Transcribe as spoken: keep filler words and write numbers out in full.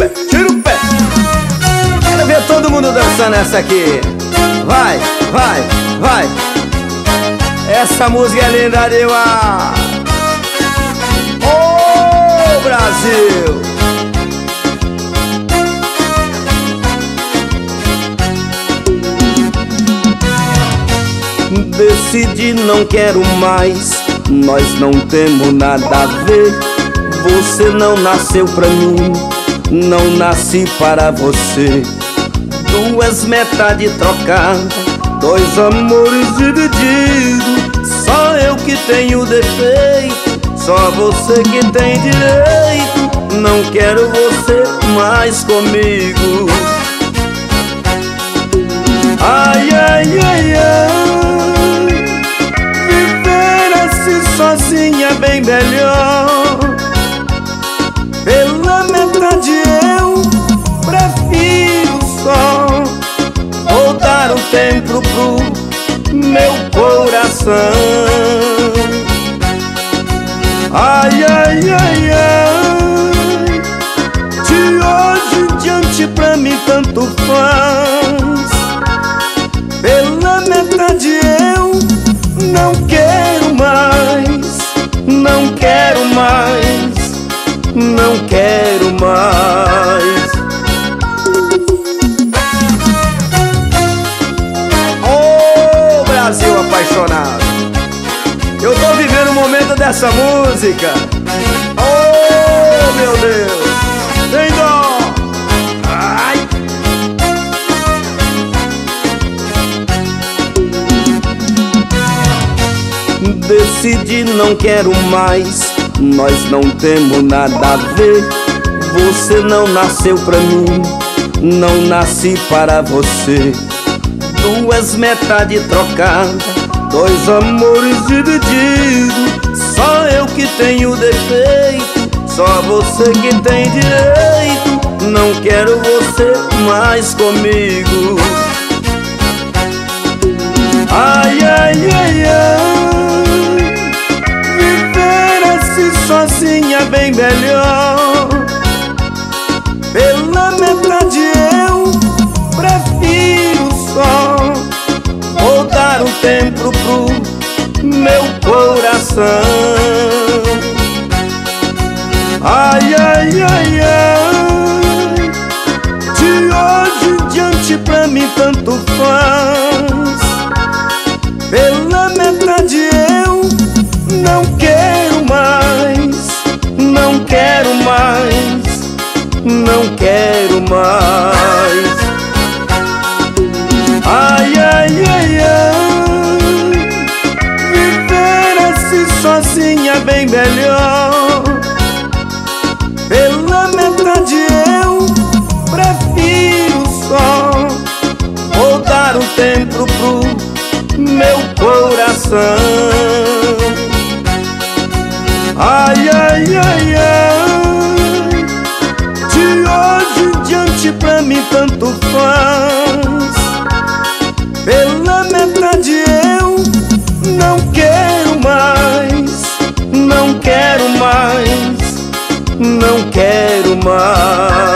pé, tira o pé. Quero ver todo mundo dançando essa aqui. Vai, vai, vai. Essa música é linda demais. Ô, Brasil! Decidi, não quero mais, nós não temos nada a ver. Você não nasceu pra mim, não nasci para você. Duas metades trocadas, dois amores divididos. Só eu que tenho defeito, só você que tem direito. Não quero você mais comigo. Ai, ai, ai, ai, viver assim sozinha é bem melhor. Pela metade eu prefiro só voltar o tempo pro meu coração. Ai, ai, ai, ai, de hoje em diante pra mim tanto faz. Pela metade eu não quero mais, não quero mais, não quero mais. Oh, Brasil apaixonado, eu tô vivendo o momento dessa música. Oh, meu Deus, tem dó. Ai. Decidi, não quero mais, nós não temos nada a ver. Você não nasceu pra mim, não nasci para você. Duas metades trocadas, dois amores divididos. Só eu que tenho defeito, só você que tem direito. Não quero você mais comigo. Ai, ai, ai, ai, viver assim sozinha é bem melhor. Pela metade eu prefiro só voltar o tempo pro meu coração. Ai, ai, ai, ai, de hoje em diante pra mim tanto faz. Pela metade eu não quero mais, não quero mais, não quero mais. Ai, ai, ai, ai, viver assim sozinha é bem melhor. Pela metade eu prefiro só voltar o tempo pro meu coração. Ai, ai, ai, ai, de hoje em diante pra mim tanto faz. Pela metade eu não quero mais, não quero mais, não quero mais.